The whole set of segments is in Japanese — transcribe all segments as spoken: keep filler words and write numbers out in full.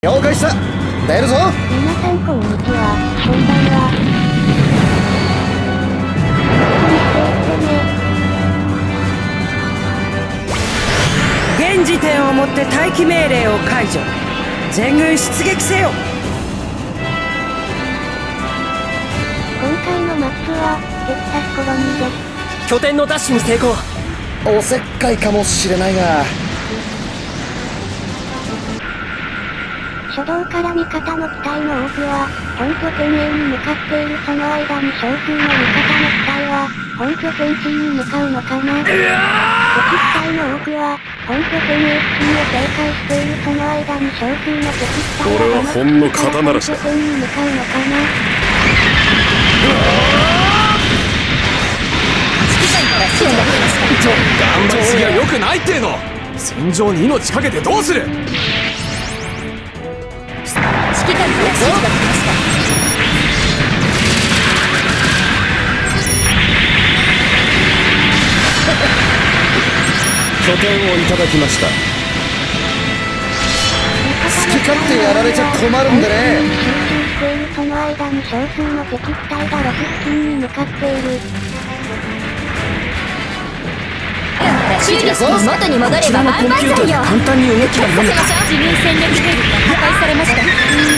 了解した。出るぞ。 皆さんこんにちは。こんばんは。 現時点をもって待機命令を解除。全軍出撃せよ。 今回のマップはテキサスコロニーです。 拠点のダッシュに成功。 おせっかいかもしれないが、 初動から味方の機体の多くは本拠点 A に向かっている。その間に少数の味方の機体は本拠点 C に向かうのかな。敵機体の多くは本拠点 A 付近を警戒している。その間に少数の敵機体はこれはほんの肩慣らしだ。 本拠点に向かうのかな。 頑張りすぎは良くないっての。戦場に命かけてどうする。 指揮官から指示が来ました。 拠点をいただきました。好き勝手やられちゃ困るんでね。 集中している。その間に少数の敵機体がロス付近に向かっている。 修理して元に戻れば万々歳よ。 簡単に動きが読めた。 自分戦略兵力が破壊されました。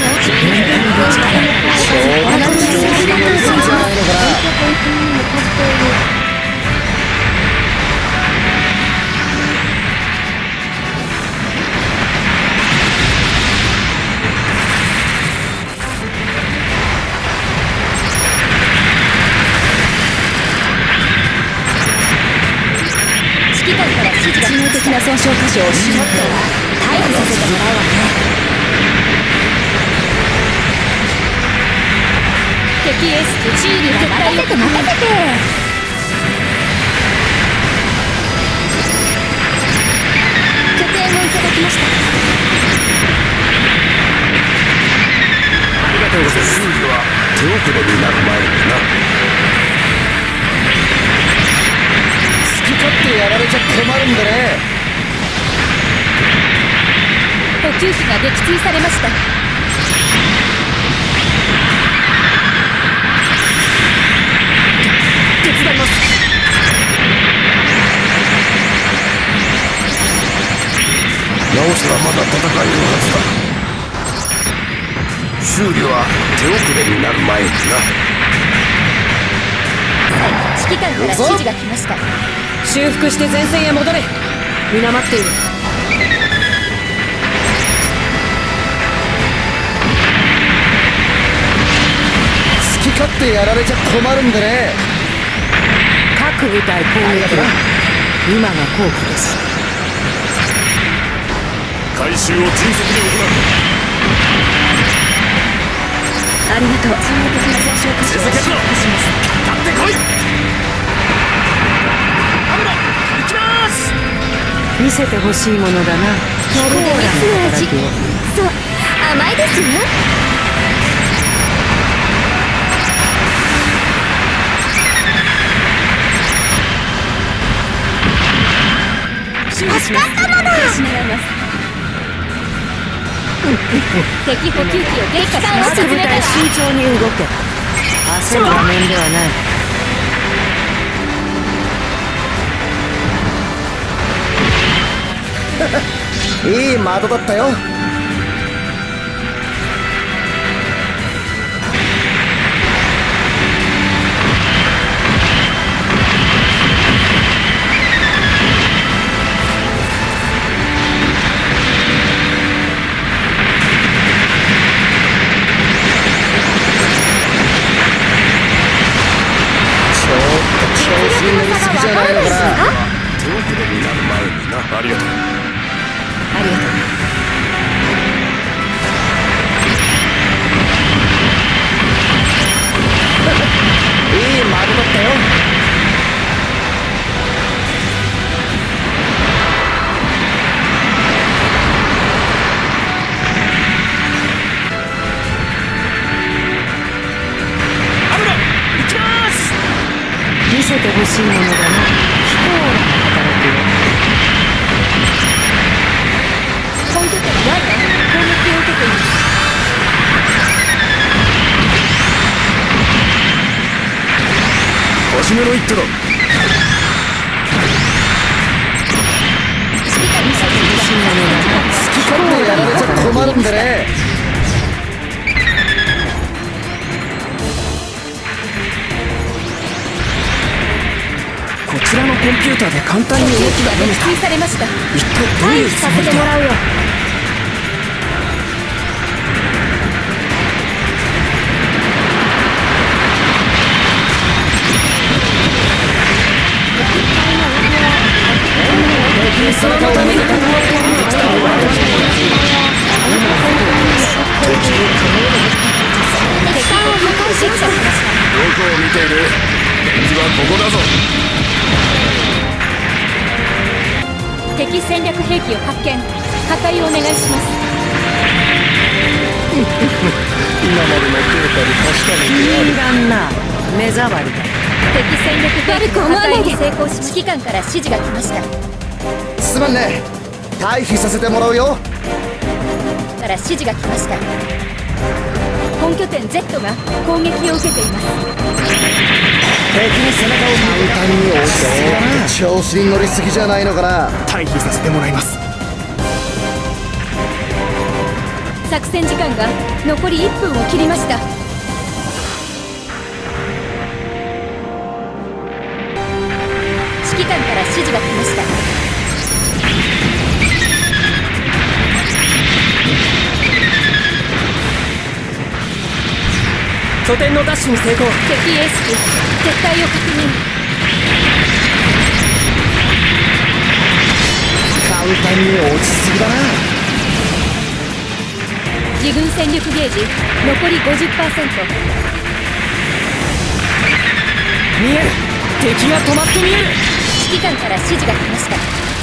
指揮官から指示が。致命的な損傷箇所をしまったら退避させてもらうわね。敵エースチーリーが任せて任せて。拠点をいただきました。 ありがとうございます。修理は手遅れになる前にな。 好き勝手やられちゃ困るんでね。 補給機が撃墜されました。手伝います。 なおさらまだ戦えるはずだ。修理は手遅れになる前にな。 指揮官から指示が来ました。 修復して前線へ戻れ。皆待っている。 好き勝手やられちゃ困るんでね。 各部隊攻撃だ。今が好機です。 回収を迅速に行う。 ありがとう。致命的な損傷箇所を修復します。 かかってこい。行きます。 見せてほしいものだな。 まるで蜜の味。そう、甘いですよ。助かったもの。敵補給機を撃破しました。 各部隊慎重に動け。焦る場面ではない。 いい窓だったよ。ちょっと調子に乗りすぎじゃないのかな。 手遅れになる前にな。ありがとう。 ありがとう。 いい窓だったよ。 見せてほしいものだな。非公な働きを。 本拠点ワイは攻撃を受けています。 きめの一手だ。 指揮官に所属厳しいものだな。 好き勝手やられちゃ困るんでね。 こちらのコンピューターで簡単に動きが読めた。 撃墜されました。 一体どういうつ退避さもりだ。 せてもらうよ。 そのために敵艦を破壊してきたしました。 どこを見ている。源氏はここだぞ。 敵戦略兵器を発見。破壊をお願いします。 今までのデータに確かめてある。 いらんな。目障りだ。 敵戦略兵器の破壊に成功し、指揮官から指示が来ました。 すまんね。退避させてもらうよ。 から指示が来ました。本拠点 Z が攻撃を受けています。 敵に背中を簡単に落ち着け。調子に乗りすぎじゃないのかな。 退避させてもらいます。 作戦時間が残りいっぷんを切りました。指揮官から指示が来ました。 拠点のダッシュに成功。 敵エース機撤退を確認。 簡単に落ちすぎだな。 自軍戦力ゲージ残り ごじゅっパーセント。 見える。敵が止まって見える。 指揮官から指示が来ました。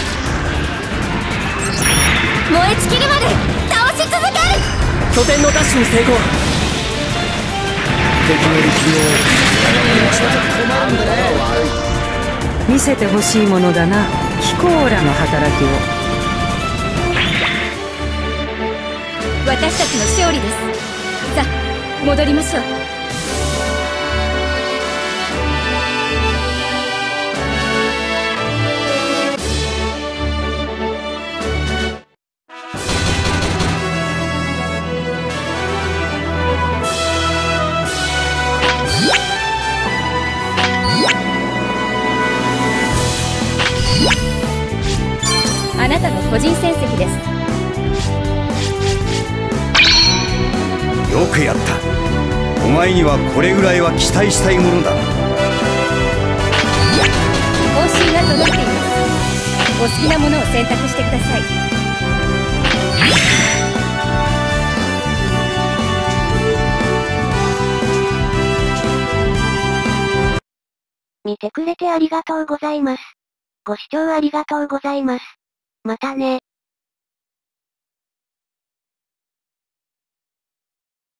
燃え尽きるまで倒し続ける。 拠点のダッシュに成功。 敵の力困るんでね。 見せてほしいものだな。ヒコーラの働きを。 私たちの勝利です。さあ戻りましょう。あなたの個人戦績です。 よくやった。お前にはこれぐらいは期待したいものだ。 報酬が届いています。お好きなものを選択してください。 見てくれてありがとうございます。ご視聴ありがとうございます。またね。